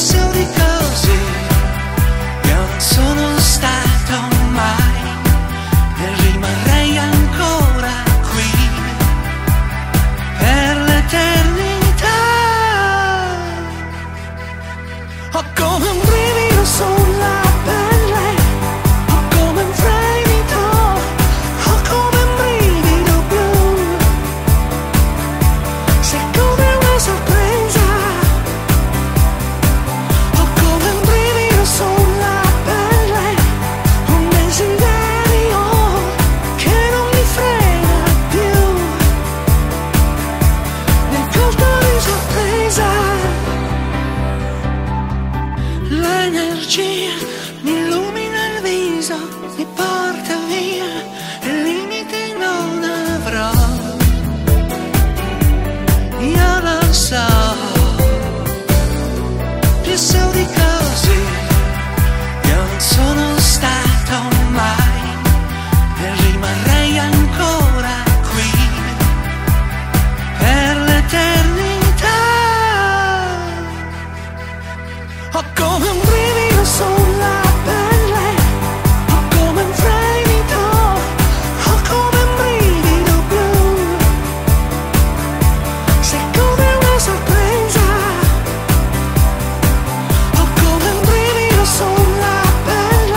so di così, io non sono stato mai e rimarrei ancora qui per l'eternità. Ho come un brivido sulla pelle, ho come un fremito, ho come un brivido blu. Sei come una sorpresa, ho come un brivido sulla pelle, un desiderio che non mi frena più. Nel colpo di sorpresa l'energia mi illumina il viso, mi porta via e limiti non avrò. Io lo so, più so di così, io non sono stato mai e rimarrei ancora qui per l'eternità. Ho come un brivido sulla